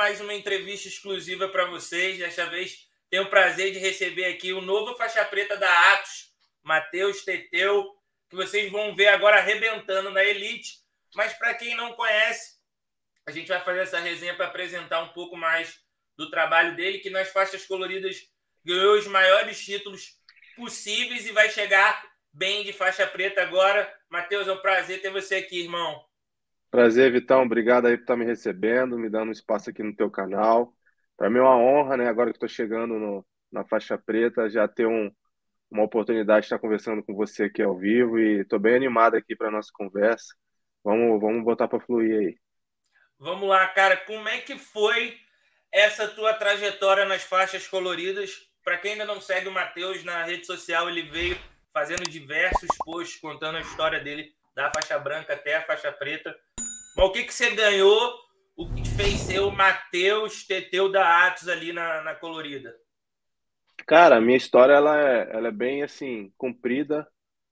mais uma entrevista exclusiva para vocês. Desta vez tenho o prazer de receber aqui o novo faixa preta da Atos, Matheus Teteu, que vocês vão ver agora arrebentando na Elite. Mas para quem não conhece, a gente vai fazer essa resenha para apresentar um pouco mais do trabalho dele, que nas faixas coloridas ganhou os maiores títulos possíveis e vai chegar bem de faixa preta agora. Matheus, é um prazer ter você aqui, irmão. Prazer, Vitão. Obrigado aí por estar me recebendo, me dando um espaço aqui no teu canal. Para mim é uma honra, né? Agora que estou chegando na faixa preta, já ter uma oportunidade de estar conversando com você aqui ao vivo e estou bem animado aqui para nossa conversa. Vamos botar para fluir aí. Vamos lá, cara. Como é que foi essa tua trajetória nas faixas coloridas? Para quem ainda não segue o Matheus na rede social, ele veio fazendo diversos posts contando a história dele, da faixa branca até a faixa preta. Mas o que você ganhou? O que te fez ser o Matheus Teteu da Atos ali na colorida? Cara, a minha história ela é bem assim comprida,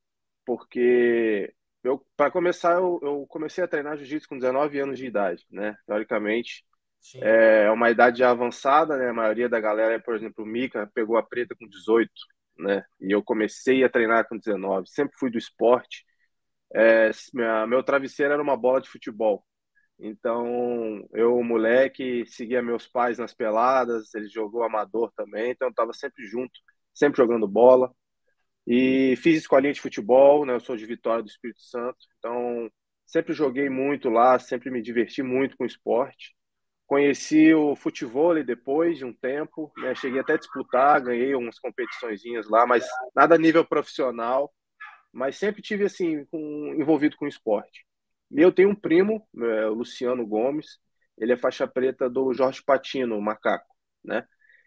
porque para começar, eu comecei a treinar jiu-jitsu com 19 anos de idade, né? Teoricamente, Sim. é uma idade já avançada, né? A maioria da galera, por exemplo, o Mika pegou a preta com 18, né? E eu comecei a treinar com 19. Sempre fui do esporte. Meu travesseiro era uma bola de futebol. Então, eu, moleque, seguia meus pais nas peladas, ele jogou amador também, então eu estava sempre junto, sempre jogando bola. E fiz escolinha de futebol, né? Eu sou de Vitória do Espírito Santo, então sempre joguei muito lá, sempre me diverti muito com o esporte. Conheci o futevôlei depois de um tempo, né? Cheguei até a disputar, ganhei umas competiçõezinhas lá, mas nada a nível profissional, mas sempre tive assim envolvido com esporte. E eu tenho um primo, o Luciano Gomes, ele é faixa preta do Jorge Patino, o Macaco, né?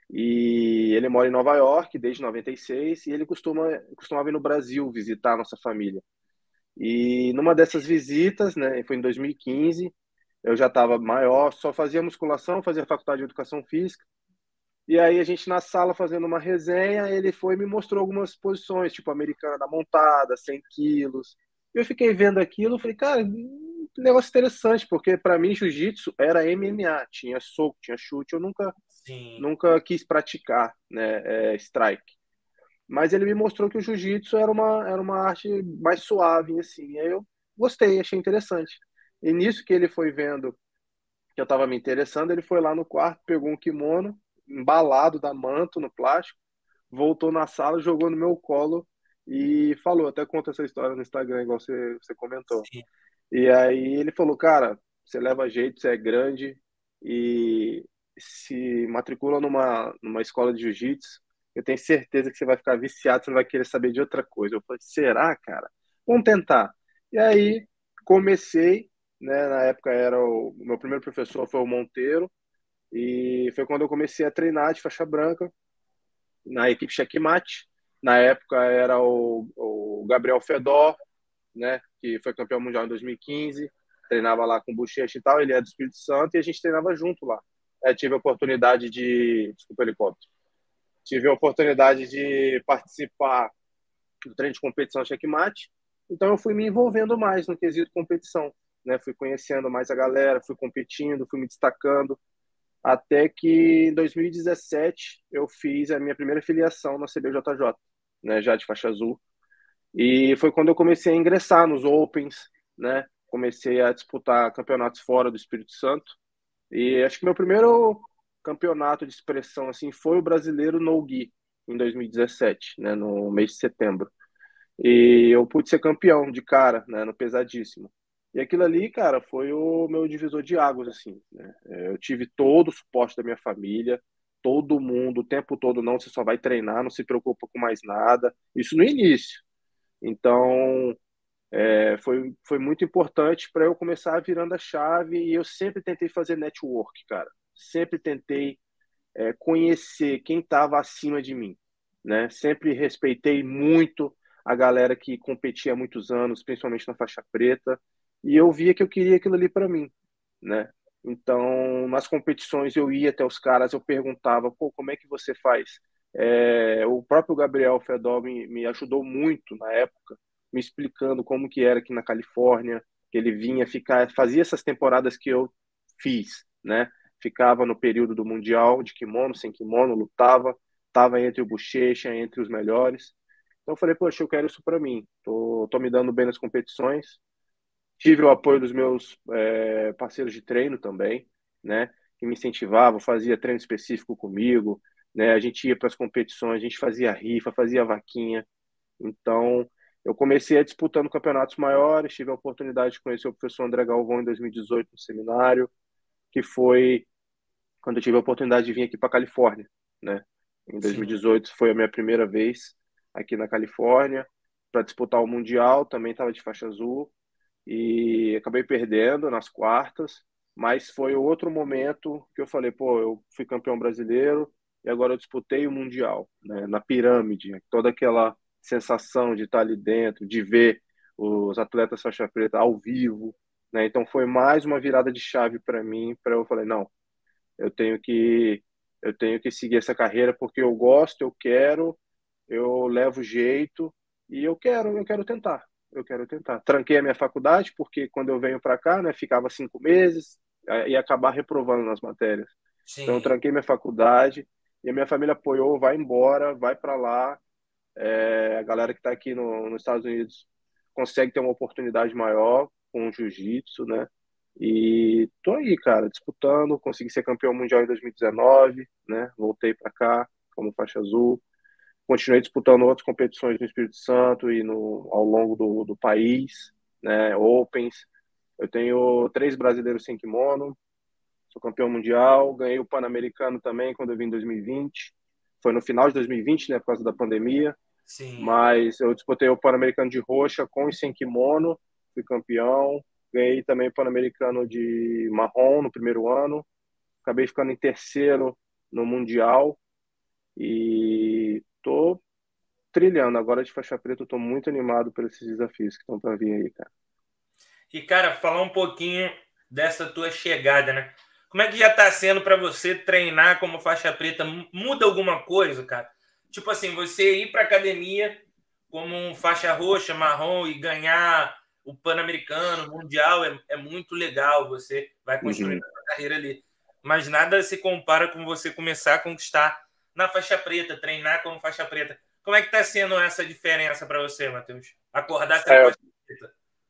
E ele mora em Nova York desde 96 e ele costumava vir no Brasil visitar a nossa família. E numa dessas visitas, né, foi em 2015, eu já estava maior, só fazia musculação, fazia faculdade de educação física. E aí a gente na sala fazendo uma resenha, ele foi e me mostrou algumas posições, tipo americana da montada, 100 quilos. Eu fiquei vendo aquilo, falei, cara, que negócio interessante, porque para mim jiu-jitsu era MMA, tinha soco, tinha chute, eu Sim. nunca quis praticar, né, strike. Mas ele me mostrou que o jiu-jitsu era uma arte mais suave, assim. E aí eu gostei, achei interessante. E nisso que ele foi vendo que eu estava me interessando, ele foi lá no quarto, pegou um kimono embalado da manto no plástico, voltou na sala, jogou no meu colo e falou, até conta essa história no Instagram, igual você comentou. Sim. E aí ele falou, cara, você leva jeito, você é grande e se matricula numa escola de jiu-jitsu, eu tenho certeza que você vai ficar viciado, você não vai querer saber de outra coisa. Eu falei, será, cara? Vamos tentar. E aí comecei, né, na época o meu primeiro professor foi o Monteiro, e foi quando eu comecei a treinar de faixa branca na equipe Checkmate. Na época era o Gabriel Fedor, né, que foi campeão mundial em 2015, treinava lá com o Bochecha e tal, ele é do Espírito Santo e a gente treinava junto lá. Tive a oportunidade de, desculpa, helicóptero, tive a oportunidade de participar do treino de competição checkmate, então eu fui me envolvendo mais no quesito competição, né, fui conhecendo mais a galera, fui competindo, fui me destacando, até que em 2017 eu fiz a minha primeira filiação na CBJJ, né, já de faixa azul, e foi quando eu comecei a ingressar nos Opens, né? Comecei a disputar campeonatos fora do Espírito Santo. E acho que meu primeiro campeonato de expressão assim foi o brasileiro no Gi em 2017, né, no mês de setembro. E eu pude ser campeão de cara, né, no pesadíssimo. E aquilo ali, cara, foi o meu divisor de águas assim, né? Eu tive todo o suporte da minha família, todo mundo, o tempo todo não, você só vai treinar, não se preocupa com mais nada. Isso no início. Então, foi muito importante para eu começar virando a chave e eu sempre tentei fazer network, cara. Sempre tentei conhecer quem estava acima de mim, né? Sempre respeitei muito a galera que competia há muitos anos, principalmente na faixa preta, e eu via que eu queria aquilo ali para mim, né? Então, nas competições eu ia até os caras, eu perguntava, pô, como é que você faz? O próprio Gabriel Fedor me ajudou muito na época, me explicando como que era aqui na Califórnia, que ele vinha ficar, fazia essas temporadas que eu fiz, né? ficava no período do Mundial de kimono, sem kimono, lutava, estava entre o Bochecha, entre os melhores. Então eu falei, poxa, eu quero isso para mim. Tô me dando bem nas competições. Tive o apoio dos meus parceiros de treino também, né? Que me incentivavam, fazia treino específico comigo, né? A gente ia para as competições, a gente fazia rifa, fazia vaquinha. Então, eu comecei a disputando campeonatos maiores, tive a oportunidade de conhecer o professor André Galvão em 2018 no seminário, que foi quando eu tive a oportunidade de vir aqui para a Califórnia, né? Em Sim. 2018 foi a minha primeira vez aqui na Califórnia para disputar o Mundial, também estava de faixa azul e acabei perdendo nas quartas, mas foi outro momento que eu falei, pô, eu fui campeão brasileiro e agora eu disputei o Mundial, né? Na pirâmide, toda aquela sensação de estar ali dentro, de ver os atletas faixa preta ao vivo, né? Então foi mais uma virada de chave para mim, para eu falei, não, eu tenho que eu tenho que seguir essa carreira porque eu gosto, eu quero, eu levo jeito e eu quero tentar. Eu quero tentar. Tranquei a minha faculdade porque quando eu venho para cá, né, ficava 5 meses e acabar reprovando nas matérias. Então eu Sim. tranquei minha faculdade e a minha família apoiou, vai embora, vai para lá. A galera que está aqui nos Estados Unidos consegue ter uma oportunidade maior com o jiu-jitsu, né? E tô aí, cara, disputando, consegui ser campeão mundial em 2019, né? Voltei para cá como faixa azul, continuei disputando outras competições no Espírito Santo e ao longo do país, né? Opens. Eu tenho 3 brasileiros sem kimono, sou campeão mundial, ganhei o Pan-Americano também quando eu vim em 2020. Foi no final de 2020, né, por causa da pandemia, Sim. mas eu disputei o Pan-Americano de roxa com e sem kimono, fui campeão. Ganhei também o Pan-Americano de marrom no primeiro ano. Acabei ficando em terceiro no Mundial e tô trilhando. Agora de faixa preta, eu tô muito animado por esses desafios que estão para vir aí, cara. E, cara, falar um pouquinho dessa tua chegada, né? Como é que já tá sendo para você treinar como faixa preta? Muda alguma coisa, cara? Tipo assim, você ir para academia como um faixa roxa, marrom e ganhar o Pan-Americano, o Mundial é muito legal. Você vai construir Uhum. a sua carreira ali. Mas nada se compara com você começar a conquistar na faixa preta, treinar como faixa preta. Como é que tá sendo essa diferença para você, Matheus? Acordar sendo É, faixa preta.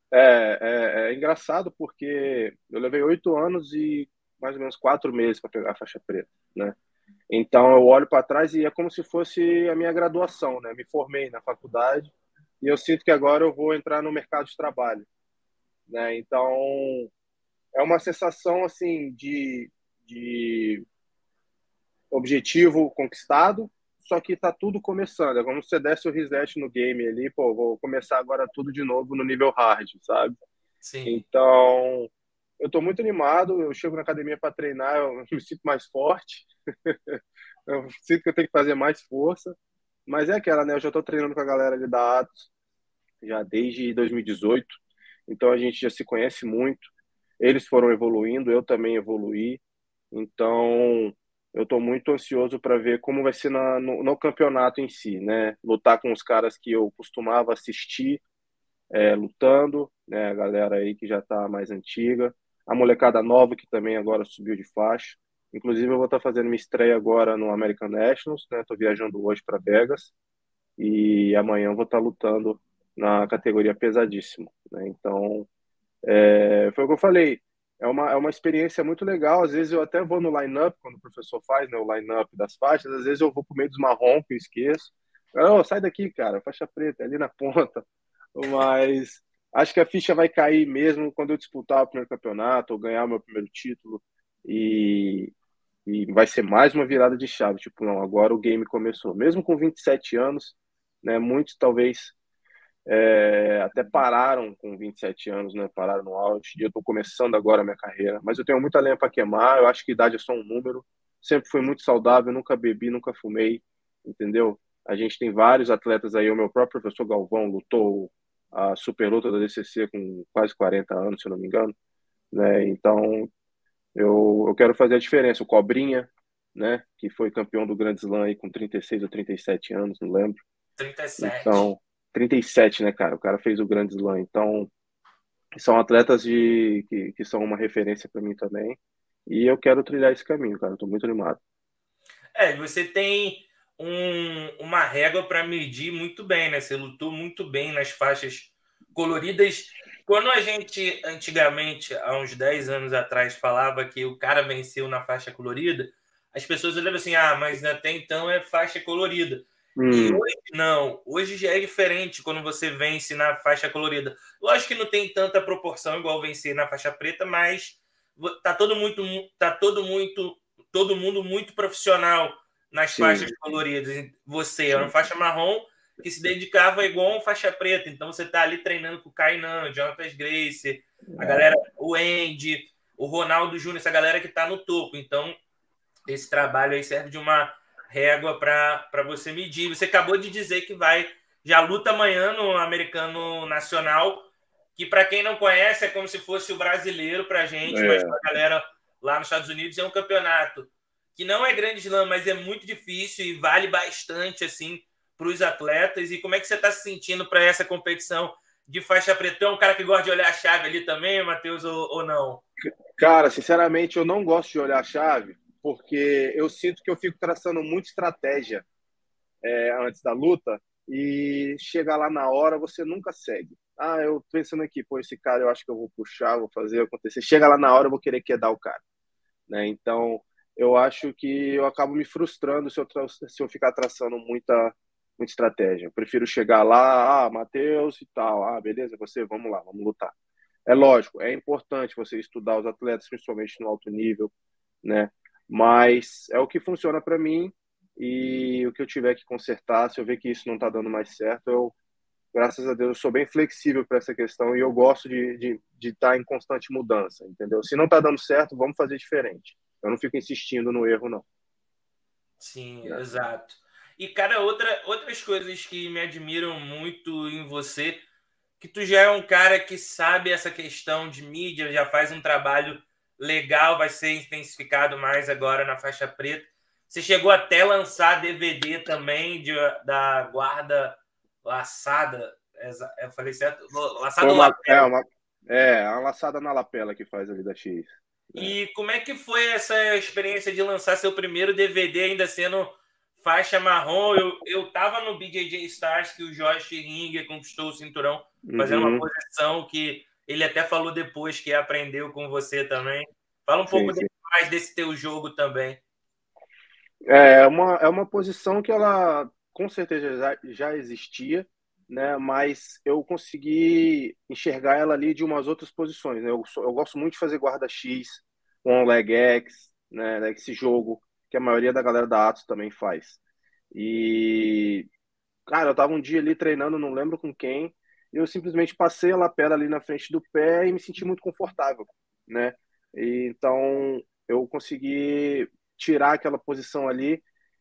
é engraçado porque eu levei 8 anos e mais ou menos 4 meses para pegar a faixa preta, né? Então eu olho para trás e é como se fosse a minha graduação, né? Me formei na faculdade e eu sinto que agora eu vou entrar no mercado de trabalho, né? Então é uma sensação assim de objetivo conquistado, só que tá tudo começando. É como se você desse o reset no game ali, pô, vou começar agora tudo de novo no nível hard, sabe? Sim. Então eu tô muito animado, eu chego na academia para treinar, eu me sinto mais forte, eu sinto que eu tenho que fazer mais força, mas é aquela, né? Eu já tô treinando com a galera ali da Atos já desde 2018, então a gente já se conhece muito. Eles foram evoluindo, eu também evoluí, então eu estou muito ansioso para ver como vai ser no campeonato em si, né? Lutar com os caras que eu costumava assistir lutando, né? A galera aí que já está mais antiga, a molecada nova que também agora subiu de faixa. Inclusive eu vou estar fazendo minha estreia agora no American Nationals, né? Estou viajando hoje para Vegas e amanhã eu vou estar lutando na categoria pesadíssimo, né? Então foi o que eu falei. É uma experiência muito legal. Às vezes eu até vou no line-up, quando o professor faz, né, o line-up das faixas. Às vezes eu vou pro meio dos marrom, que eu esqueço. Oh, sai daqui, cara, faixa preta, é ali na ponta. Mas acho que a ficha vai cair mesmo quando eu disputar o primeiro campeonato, ou ganhar o meu primeiro título. E, e vai ser mais uma virada de chave. Tipo, não, agora o game começou. Mesmo com 27 anos, né, muitos talvez até pararam com 27 anos, né? Pararam no auge. E eu estou começando agora a minha carreira. Mas eu tenho muita lenha para queimar. Eu acho que idade é só um número. Sempre fui muito saudável, nunca bebi, nunca fumei, entendeu? A gente tem vários atletas aí. O meu próprio professor Galvão lutou a super luta da DCC com quase 40 anos, se eu não me engano, né? Então eu quero fazer a diferença. O Cobrinha, né? Que foi campeão do Grand Slam aí com 36 ou 37 anos, não lembro. 37. Então, 37, né, cara? O cara fez o Grand Slam. Então, são atletas que são uma referência para mim também. E eu quero trilhar esse caminho, cara. Eu tô muito animado. Você tem uma régua para medir muito bem, né? Você lutou muito bem nas faixas coloridas. Quando a gente, antigamente, há uns 10 anos atrás, falava que o cara venceu na faixa colorida, as pessoas olhavam assim, mas até então é faixa colorida. E Hum, hoje não, hoje já é diferente quando você vence na faixa colorida. Lógico que não tem tanta proporção igual vencer na faixa preta, mas tá todo mundo muito profissional nas faixas sim, coloridas. Você é uma sim. faixa marrom que se dedicava igual uma faixa preta. Então você tá ali treinando com o Kainan, Jonathan Grace, a galera, o Andy, o Ronaldo Júnior, essa galera que tá no topo. Então esse trabalho aí serve de uma régua para você medir. Você acabou de dizer que já luta amanhã no Americano Nacional, que para quem não conhece é como se fosse o brasileiro para a gente, mas É, para a galera lá nos Estados Unidos é um campeonato que não é grande slam, mas é muito difícil e vale bastante assim para os atletas. E como é que você está se sentindo para essa competição de faixa preta? É um cara que gosta de olhar a chave ali também, Matheus, ou não? cara, sinceramente, eu não gosto de olhar a chave, porque eu sinto que eu fico traçando muita estratégia antes da luta e chega lá na hora, você nunca segue. Ah, eu pensando aqui, pô, esse cara eu acho que eu vou puxar, vou fazer acontecer. Chega lá na hora, eu vou querer quedar o cara, né? Então, eu acho que eu acabo me frustrando se eu ficar traçando muita estratégia. Eu prefiro chegar lá, Matheus e tal, beleza, você, vamos lá, vamos lutar. É lógico, é importante você estudar os atletas, principalmente no alto nível, né? Mas é o que funciona para mim e o que eu tiver que consertar, se eu ver que isso não está dando mais certo, graças a Deus, eu sou bem flexível para essa questão e eu gosto de estar em constante mudança, entendeu? Se não está dando certo, vamos fazer diferente. Eu não fico insistindo no erro, não. Sim, Né? exato. E, cara, outras coisas que me admiram muito em você, que tu já é um cara que sabe essa questão de mídia, já faz um trabalho legal, vai ser intensificado mais agora na faixa preta. Você chegou até lançar DVD também da guarda laçada, eu falei certo? Foi Laçado lapela. uma laçada na lapela que faz ali da X. Né? E como é que foi essa experiência de lançar seu primeiro DVD ainda sendo faixa marrom? Eu tava no BJJ Stars que o Josh Ringer conquistou o cinturão fazendo uma Uhum, posição que ele até falou depois que aprendeu com você também. Fala um sim, pouco sim. mais desse teu jogo também. É uma posição que ela com certeza já existia, né? Mas eu consegui enxergar ela ali de umas outras posições, né? Eu gosto muito de fazer guarda X, one leg X, né? Esse jogo que a maioria da galera da Atos também faz. E, cara, eu tava um dia ali treinando, não lembro com quem, e eu simplesmente passei a lapela ali na frente do pé e me senti muito confortável, né? E, então eu consegui tirar aquela posição ali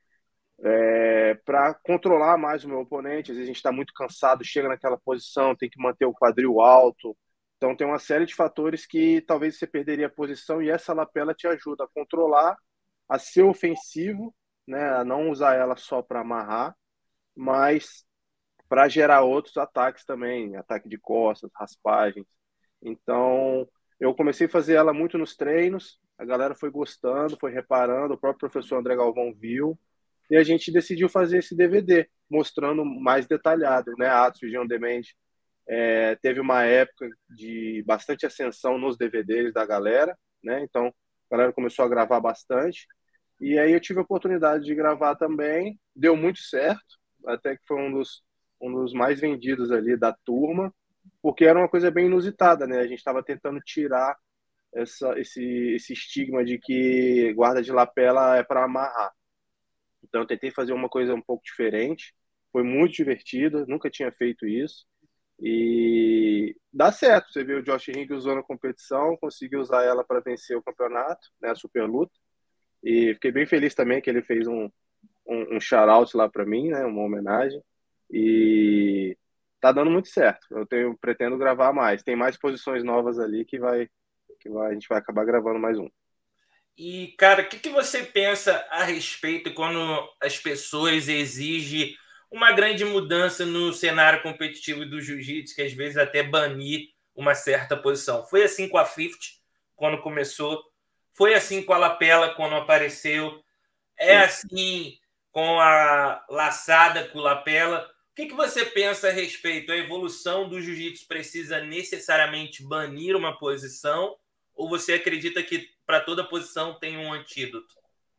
para controlar mais o meu oponente. Às vezes a gente está muito cansado, chega naquela posição, tem que manter o quadril alto. Então tem uma série de fatores que talvez você perderia a posição e essa lapela te ajuda a controlar, a ser ofensivo, né, a não usar ela só para amarrar, mas para gerar outros ataques também, ataque de costas, raspagens. Então eu comecei a fazer ela muito nos treinos, a galera foi gostando, foi reparando, o próprio professor André Galvão viu, e a gente decidiu fazer esse DVD, mostrando mais detalhado, né? A Atos Vision On Demand teve uma época de bastante ascensão nos DVDs da galera, né? Então, a galera começou a gravar bastante. E aí eu tive a oportunidade de gravar também, deu muito certo, até que foi um dos mais vendidos ali da turma, porque era uma coisa bem inusitada, né? A gente estava tentando tirar esse estigma de que guarda de lapela é para amarrar. Então, eu tentei fazer uma coisa um pouco diferente. Foi muito divertido, nunca tinha feito isso. E dá certo. Você vê o Josh Ring usou na competição, conseguiu usar ela para vencer o campeonato, né, a super luta. E fiquei bem feliz também que ele fez um shout-out lá para mim, né, uma homenagem. E tá dando muito certo. Pretendo gravar mais. Tem mais posições novas ali a gente vai acabar gravando mais um. E, cara, o que você pensa a respeito quando as pessoas exigem uma grande mudança no cenário competitivo do jiu-jitsu, que às vezes até banir uma certa posição? Foi assim com a 50, quando começou. Foi assim com a lapela quando apareceu. É assim com a laçada com a lapela. O que você pensa a respeito? A evolução do jiu-jitsu precisa necessariamente banir uma posição? Ou você acredita que para toda posição tem um antídoto?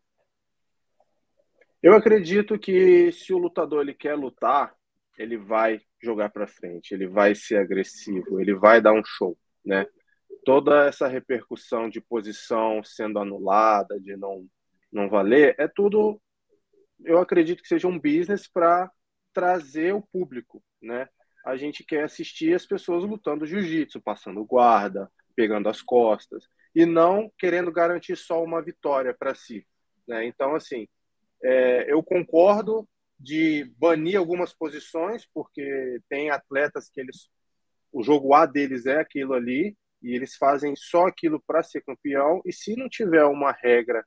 Eu acredito que se o lutador ele quer lutar, ele vai jogar para frente, ele vai ser agressivo, ele vai dar um show, né? Toda essa repercussão de posição sendo anulada, de não valer, é tudo, eu acredito que seja um business para trazer o público, né? A gente quer assistir as pessoas lutando jiu-jitsu, passando guarda, pegando as costas, e não querendo garantir só uma vitória para si, né? Então, assim, eu concordo de banir algumas posições, porque tem atletas que o jogo A deles é aquilo ali, e eles fazem só aquilo para ser campeão, e se não tiver uma regra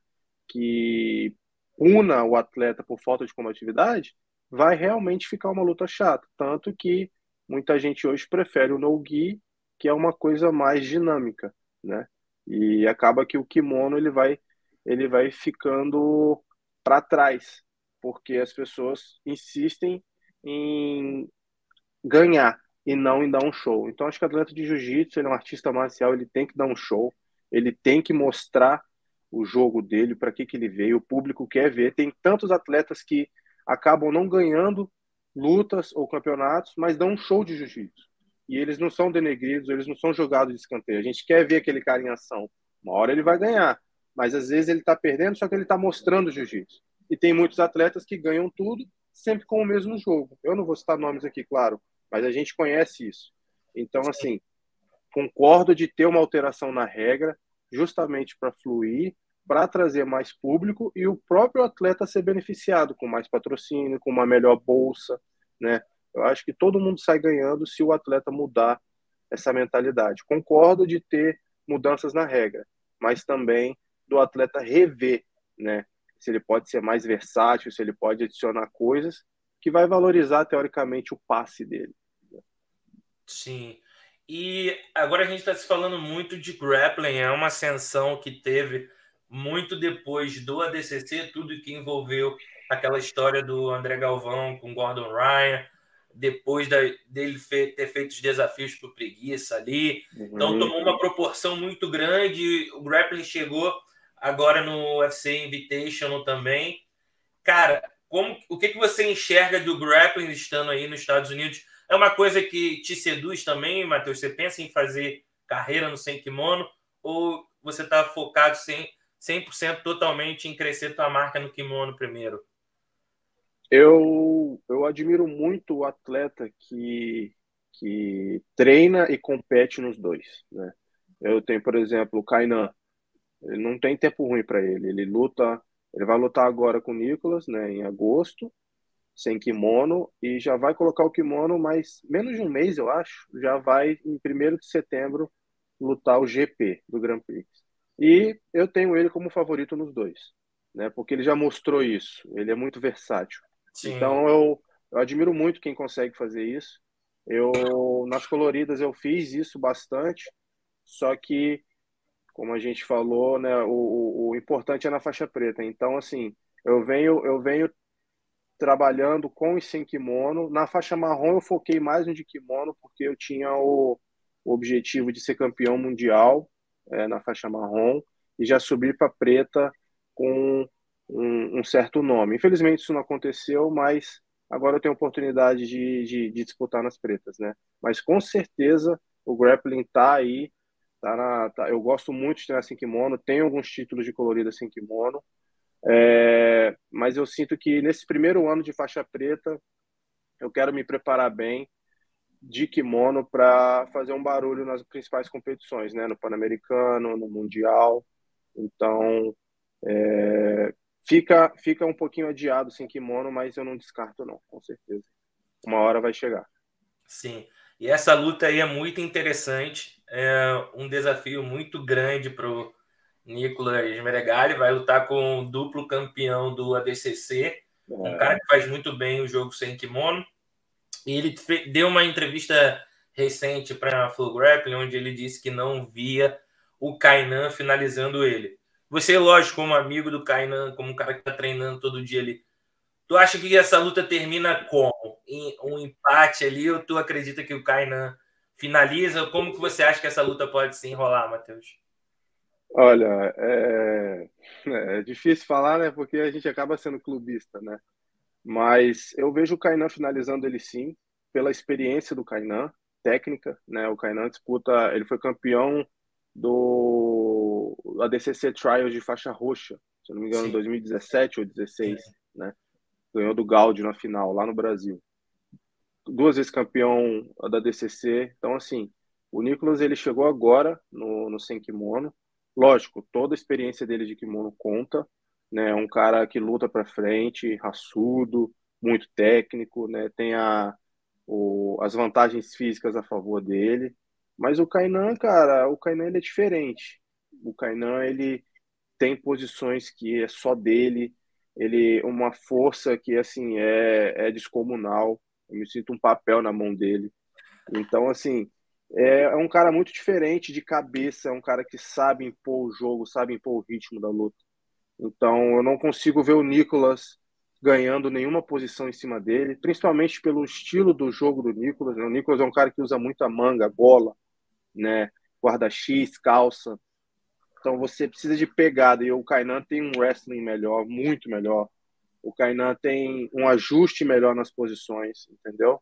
que puna o atleta por falta de combatividade, vai realmente ficar uma luta chata. Tanto que muita gente hoje prefere o no-gi, que é uma coisa mais dinâmica, né? E acaba que o kimono ele vai ficando para trás, porque as pessoas insistem em ganhar e não em dar um show. Então, acho que o atleta de jiu-jitsu, ele é um artista marcial, ele tem que dar um show, ele tem que mostrar o jogo dele, para que ele veio, o público quer ver. Tem tantos atletas que acabam não ganhando lutas ou campeonatos, mas dão um show de jiu-jitsu. E eles não são denegridos, eles não são jogados de escanteio. A gente quer ver aquele cara em ação. Uma hora ele vai ganhar, mas às vezes ele está perdendo, só que ele está mostrando jiu-jitsu. E tem muitos atletas que ganham tudo sempre com o mesmo jogo. Eu não vou citar nomes aqui, claro, mas a gente conhece isso. Então, assim, concordo de ter uma alteração na regra, justamente para fluir, para trazer mais público e o próprio atleta ser beneficiado com mais patrocínio, com uma melhor bolsa, né? Eu acho que todo mundo sai ganhando se o atleta mudar essa mentalidade. Concordo de ter mudanças na regra, mas também do atleta rever, né? Se ele pode ser mais versátil, se ele pode adicionar coisas que vai valorizar teoricamente o passe dele. Sim. E agora a gente está se falando muito de grappling, é uma ascensão que teve muito depois do ADCC, tudo que envolveu aquela história do André Galvão com Gordon Ryan, depois dele ter feito os desafios por preguiça ali. Então tomou uma proporção muito grande. O grappling chegou agora no UFC Invitational também. Cara, o que você enxerga do grappling estando aí nos Estados Unidos? É uma coisa que te seduz também, Matheus? Você pensa em fazer carreira no sem kimono ou você está focado 100% totalmente em crescer tua marca no kimono primeiro? Eu admiro muito o atleta que treina e compete nos dois, né? Eu tenho, por exemplo, o Kainan. Ele não tem tempo ruim para ele. Ele vai lutar agora com o Nicolas, né, em agosto, sem kimono, e já vai colocar o kimono, mas menos de um mês, eu acho, já vai em 1º de setembro lutar o GP do Grand Prix. E eu tenho ele como favorito nos dois, né? Porque ele já mostrou isso. Ele é muito versátil. Sim. Então eu admiro muito quem consegue fazer isso. Eu nas coloridas eu fiz isso bastante, só que como a gente falou, né, o importante é na faixa preta. Então assim, eu venho trabalhando com e sem kimono. Na faixa marrom eu foquei mais no de kimono porque eu tinha o objetivo de ser campeão mundial na faixa marrom e já subir para preta com um certo nome. Infelizmente isso não aconteceu, mas agora eu tenho a oportunidade de disputar nas pretas, né? Mas com certeza o grappling tá aí, eu gosto muito de treinar sem kimono, tenho alguns títulos de colorida sem kimono, mas eu sinto que nesse primeiro ano de faixa preta eu quero me preparar bem de kimono para fazer um barulho nas principais competições, né? No Pan-Americano, no Mundial. Então, fica um pouquinho adiado sem kimono, mas eu não descarto não, com certeza. Uma hora vai chegar. Sim. E essa luta aí é muito interessante. É um desafio muito grande para o Nicolas Meregali. Vai lutar com o duplo campeão do ADCC, um cara que faz muito bem o jogo sem kimono. E ele deu uma entrevista recente para a Flow Grappling, onde ele disse que não via o Kainan finalizando ele. Você, lógico, como amigo do Kainan, como um cara que está treinando todo dia ali, tu acha que essa luta termina como? Em um empate ali, ou tu acredita que o Kainan finaliza? Como que você acha que essa luta pode se enrolar, Matheus? Olha, é difícil falar, né? Porque a gente acaba sendo clubista, né? Mas eu vejo o Kainan finalizando ele sim, pela experiência do Kainan, técnica, né? O Kainan disputa, ele foi campeão do ADCC Trials de faixa roxa, se eu não me engano, em Sim, 2017 ou sim. 16, né? Ganhou do Gaudio na final, lá no Brasil. Duas vezes campeão da DCC. Então, assim, o Nicolas ele chegou agora no Sem Kimono. Lógico, toda a experiência dele de kimono conta, né? É um cara que luta para frente, raçudo, muito técnico, né? Tem as vantagens físicas a favor dele. Mas o Kainan, cara, o Kainan ele é diferente. O Kainan ele tem posições que é só dele, ele uma força que assim é descomunal. Eu me sinto um papel na mão dele. Então assim é um cara muito diferente de cabeça, é um cara que sabe impor o jogo, sabe impor o ritmo da luta. Então eu não consigo ver o Nicolas ganhando nenhuma posição em cima dele, principalmente pelo estilo do jogo do Nicolas, né? O Nicolas é um cara que usa muito a manga, bola, né? Guarda-X, calça. Então você precisa de pegada. E o Kainan tem um wrestling melhor, muito melhor. O Kainan tem um ajuste melhor nas posições, entendeu?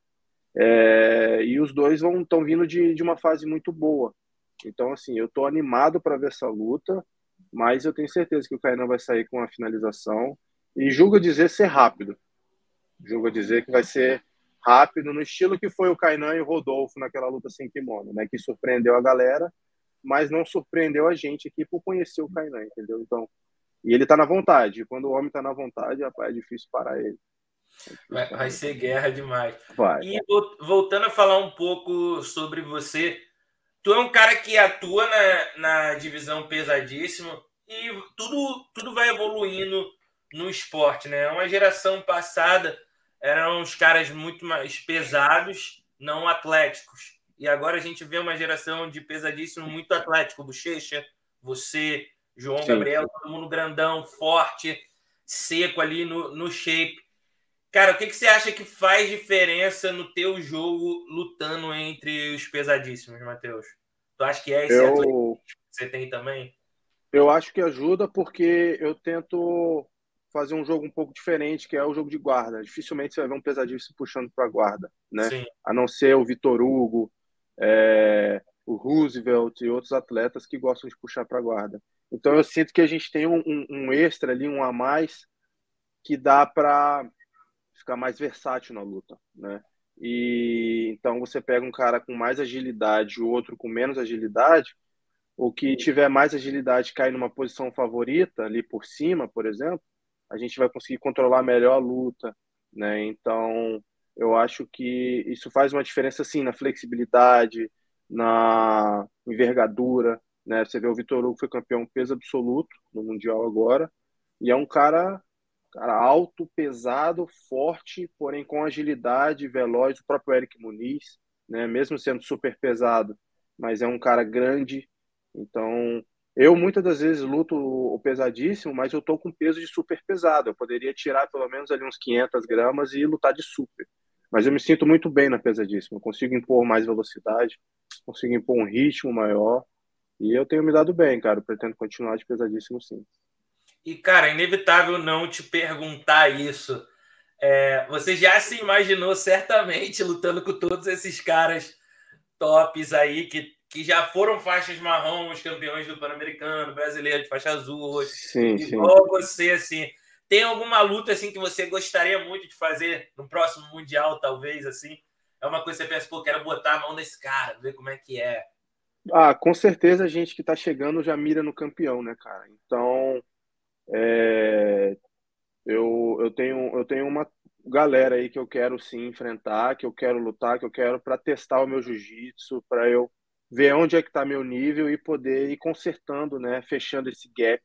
E os dois vão estão vindo de uma fase muito boa. Então, assim, eu estou animado para ver essa luta, mas eu tenho certeza que o Kainan vai sair com a finalização. E julgo dizer ser rápido. Julgo dizer que vai ser rápido, no estilo que foi o Kainan e o Rodolfo naquela luta sem kimono, né? Que surpreendeu a galera, mas não surpreendeu a gente aqui por conhecer o Kainan, entendeu? Então, e ele tá na vontade. Quando o homem tá na vontade, rapaz, é difícil parar ele. É difícil Vai parar ele. ser guerra demais. Vai. E voltando a falar um pouco sobre você, tu é um cara que atua na divisão pesadíssimo e tudo vai evoluindo no esporte, né? Uma geração passada eram os caras muito mais pesados, não atléticos. E agora a gente vê uma geração de pesadíssimo muito atlético. Bochecha, você, João Sim. Gabriel, todo mundo grandão, forte, seco ali no shape. Cara, o que você acha que faz diferença no teu jogo lutando entre os pesadíssimos, Matheus? Tu acha que é esse atleta Eu, que você tem também? eu acho que ajuda porque eu tento fazer um jogo um pouco diferente, que é o jogo de guarda. Dificilmente você vai ver um pesadíssimo se puxando para a guarda, né? Sim. A não ser o Vitor Hugo, o Roosevelt e outros atletas que gostam de puxar para a guarda. Então eu sinto que a gente tem um extra ali, um a mais, que dá para ficar mais versátil na luta, né? E então você pega um cara com mais agilidade, o outro com menos agilidade, o que tiver mais agilidade cai numa posição favorita ali por cima, por exemplo, a gente vai conseguir controlar melhor a luta, né? Então, eu acho que isso faz uma diferença assim na flexibilidade, na envergadura, né? Você vê o Vitor Hugo foi campeão peso absoluto no mundial agora, e é um cara alto, pesado, forte, porém com agilidade, veloz, o próprio Eric Muniz, né? Mesmo sendo super pesado, mas é um cara grande. Então, eu muitas das vezes luto o pesadíssimo, mas eu tô com peso de super pesado. Eu poderia tirar pelo menos ali uns 500 gramas e lutar de super. Mas eu me sinto muito bem na pesadíssima. Eu consigo impor mais velocidade, consigo impor um ritmo maior. E eu tenho me dado bem, cara. Eu pretendo continuar de pesadíssimo, sim. E, cara, é inevitável não te perguntar isso. Você já se imaginou certamente lutando com todos esses caras tops aí que já foram faixas marrons, campeões do Pan-Americano, brasileiro de faixa azul, roxa, Sim, sim. igual você, assim. Tem alguma luta assim que você gostaria muito de fazer no próximo Mundial, talvez, assim? É uma coisa que você pensa, pô, quero botar a mão nesse cara, ver como é que é. Ah, com certeza a gente que tá chegando já mira no campeão, né, cara? Então, é, eu tenho uma galera aí que eu quero sim enfrentar, que eu quero lutar, que eu quero para testar o meu jiu-jitsu, para eu ver onde é que tá meu nível e poder ir consertando, né, fechando esse gap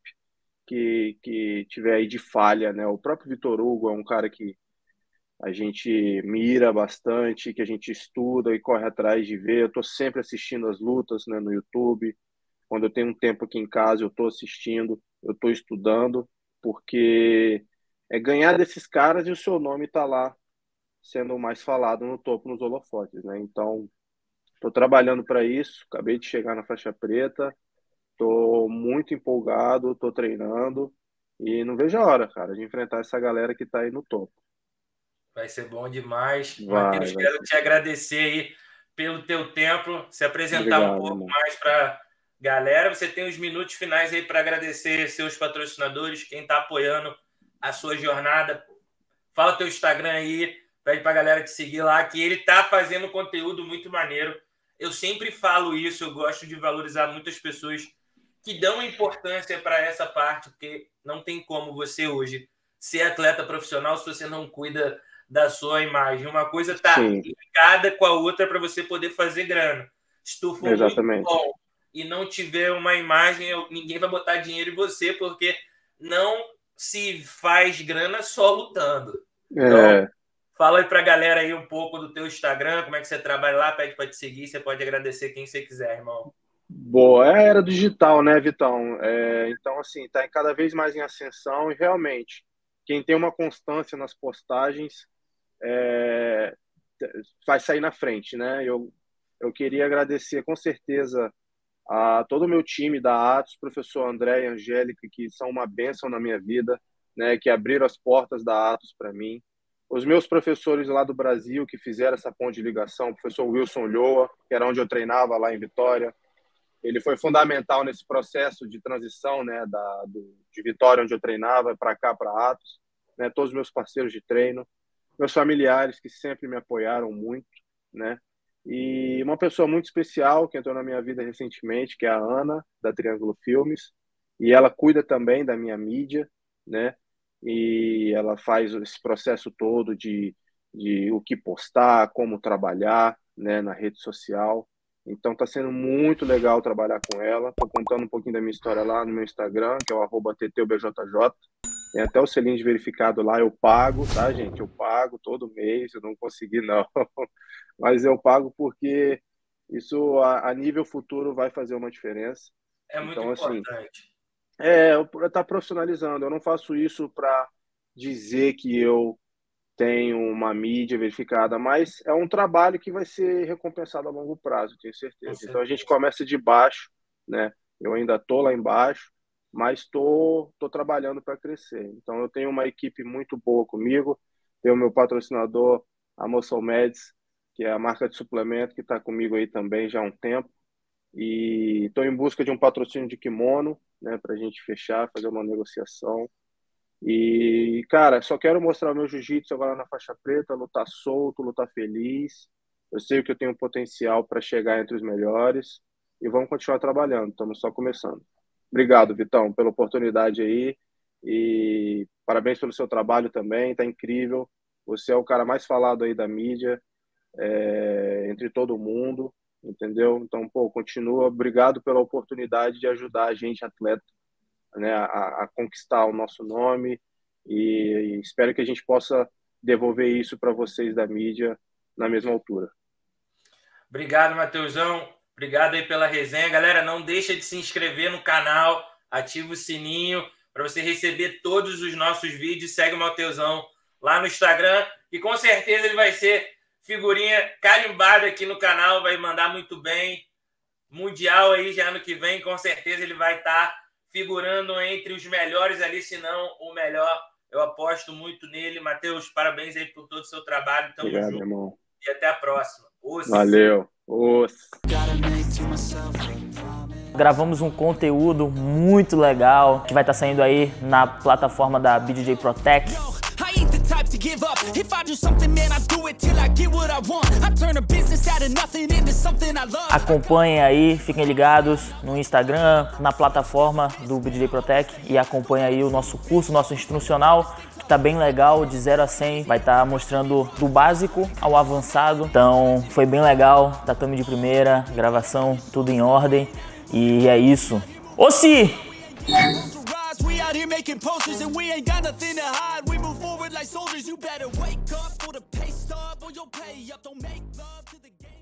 que tiver aí de falha, né? O próprio Vitor Hugo é um cara que a gente mira bastante, que a gente estuda e corre atrás de ver. Eu tô sempre assistindo as lutas, né, no YouTube. Quando quando eu tenho um tempo aqui em casa, eu estou assistindo, eu estou estudando, porque é ganhar desses caras e o seu nome está lá sendo o mais falado no topo, nos holofotes, né? Então, estou trabalhando para isso, acabei de chegar na faixa preta, estou muito empolgado, estou treinando e não vejo a hora, cara, de enfrentar essa galera que está aí no topo. Vai ser bom demais. Vai, Matheus, vai quero sim. te agradecer aí pelo teu tempo, se apresentar um Obrigado, pouco irmão. mais para galera. Você tem os minutos finais aí para agradecer seus patrocinadores, quem está apoiando a sua jornada. Fala teu Instagram aí, pede para a galera te seguir lá, que ele tá fazendo conteúdo muito maneiro. Eu sempre falo isso, eu gosto de valorizar muitas pessoas que dão importância para essa parte, porque não tem como você hoje ser atleta profissional se você não cuida da sua imagem. Uma coisa está Sim, ligada com a outra para você poder fazer grana. Se tu for muito exatamente. bom e não tiver uma imagem, ninguém vai botar dinheiro em você, porque não se faz grana só lutando. Então, É, fala aí pra galera aí um pouco do teu Instagram, como é que você trabalha lá, pede para te seguir, você pode agradecer quem você quiser, irmão. boa, é a era digital, né, Vitão? Então, assim, está cada vez mais em ascensão e realmente, quem tem uma constância nas postagens é, vai sair na frente, né? Eu queria agradecer com certeza a todo o meu time da Atos, professor André e Angélica, que são uma bênção na minha vida, né, que abriram as portas da Atos para mim. Os meus professores lá do Brasil que fizeram essa ponte de ligação, o professor Wilson Lhoa, que era onde eu treinava lá em Vitória, ele foi fundamental nesse processo de transição, né, de Vitória, onde eu treinava, para cá, para Atos, né, todos os meus parceiros de treino, meus familiares que sempre me apoiaram muito, né, e uma pessoa muito especial que entrou na minha vida recentemente, que é a Ana, da Triângulo Filmes, e ela cuida também da minha mídia, né, e ela faz esse processo todo de o que postar, como trabalhar, né, na rede social. Então está sendo muito legal trabalhar com ela. Estou contando um pouquinho da minha história lá no meu Instagram, que é o @ttubjj. Tem até o selinho de verificado lá, eu pago, tá, gente? Eu pago todo mês, eu não consegui não. Mas eu pago porque isso a nível futuro vai fazer uma diferença. É muito Então, assim, importante. eu tá profissionalizando. Eu não faço isso para dizer que eu tenho uma mídia verificada, mas é um trabalho que vai ser recompensado a longo prazo, tenho Com certeza. Então a gente certeza. começa de baixo, né? Eu ainda tô lá embaixo, mas tô trabalhando para crescer. Então eu tenho uma equipe muito boa comigo, tenho o meu patrocinador, a Muscle Meds, que é a marca de suplemento que está comigo aí também já há um tempo, e estou em busca de um patrocínio de kimono, né, para a gente fechar, fazer uma negociação. E, cara, só quero mostrar o meu jiu-jitsu agora na faixa preta, lutar solto, lutar feliz. Eu sei que eu tenho potencial para chegar entre os melhores e vamos continuar trabalhando, estamos só começando. Obrigado, Vitão, pela oportunidade aí e parabéns pelo seu trabalho também, tá incrível. Você é o cara mais falado aí da mídia, entre todo mundo, entendeu? Então, pô, continua. Obrigado pela oportunidade de ajudar a gente, atleta, né, a conquistar o nosso nome e espero que a gente possa devolver isso para vocês da mídia na mesma altura. Obrigado, Matheusão. Obrigado aí pela resenha. Galera, não deixa de se inscrever no canal, ativa o sininho para você receber todos os nossos vídeos. Segue o Matheusão lá no Instagram e com certeza ele vai ser figurinha carimbada aqui no canal, vai mandar muito bem. Mundial aí já ano que vem, com certeza ele vai estar figurando entre os melhores ali, se não o melhor. Eu aposto muito nele. Matheus, parabéns aí por todo o seu trabalho. Tamo Obrigado, junto irmão. e até a próxima. Valeu. Os. Gravamos um conteúdo muito legal que vai estar saindo aí na plataforma da BJJ Protec. Acompanhem aí, fiquem ligados no Instagram, na plataforma do BJJ Protec e acompanhem aí o nosso curso, nosso instrucional, que tá bem legal, de 0 a 100, vai estar mostrando do básico ao avançado. Então foi bem legal, tatame de primeira, gravação, tudo em ordem. E é isso. Ossi! We out here making posters and we ain't got nothing to hide. We move forward like soldiers. You better wake up for the pay stub or you'll pay up. Don't make love to the game.